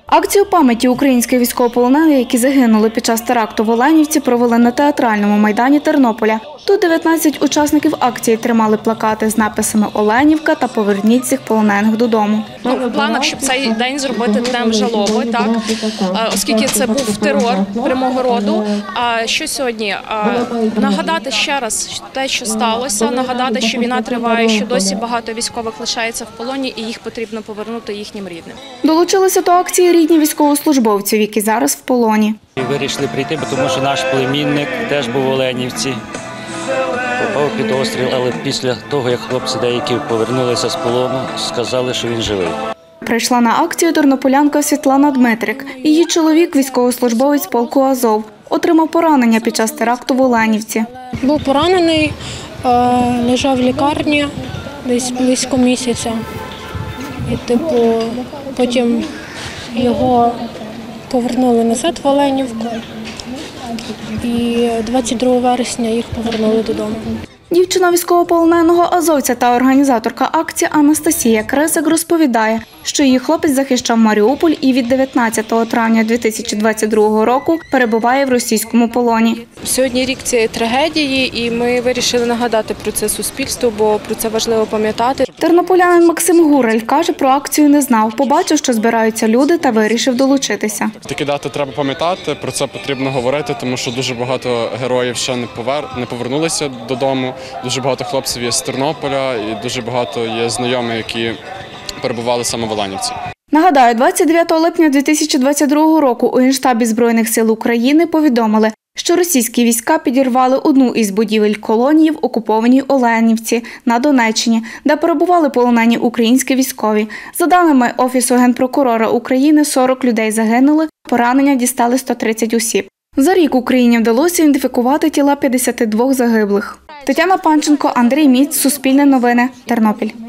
Акцію пам'яті українських військовополонених, які загинули під час теракту в Оленівці, провели на театральному майдані Тернополя. Тут 19 учасників акції тримали плакати з написами «Оленівка» та «Поверніть цих полонених додому». В планах, щоб цей день зробити днем жалоби, так, оскільки це був терор прямого роду. А що сьогодні? Нагадати ще раз те, що сталося, нагадати, що війна триває, що досі багато військових лишається в полоні і їх потрібно повернути їхнім рідним. Долучилися до акції рідні військовослужбовців, які зараз в полоні. Вирішили прийти, тому що наш племінник теж був в Оленівці, попав під обстріл, але після того, як хлопці деякі повернулися з полону, сказали, що він живий. Прийшла на акцію тернополянка Світлана Дмитрик. Її чоловік – військовослужбовець полку «Азов». Отримав поранення під час теракту в Оленівці. Був поранений, лежав в лікарні десь близько місяця. І потім його повернули назад в Оленівку. І 22 вересня їх повернули додому. Дівчина військовополоненого азовця та організаторка акції Анастасія Крисик розповідає, що її хлопець захищав Маріуполь і від 19 травня 2022 року перебуває в російському полоні. Сьогодні рік цієї трагедії, і ми вирішили нагадати про це суспільству, бо про це важливо пам'ятати. Тернополянин Максим Гурель каже, про акцію не знав, побачив, що збираються люди та вирішив долучитися. Такі дати треба пам'ятати, про це потрібно говорити, тому що дуже багато героїв ще не повернулися додому. Дуже багато хлопців є з Тернополя і дуже багато є знайомих, які перебували саме в Оленівці. Нагадаю, 29 липня 2022 року у Генштабі Збройних сил України повідомили, що російські війська підірвали одну із будівель колонії в окупованій Оленівці на Донеччині, де перебували полонені українські військові. За даними Офісу Генпрокурора України, 40 людей загинули, поранення дістали 130 осіб. За рік Україні вдалося ідентифікувати тіла 52 загиблих. Тетяна Панченко, Андрій Міць, Суспільне новини, Тернопіль.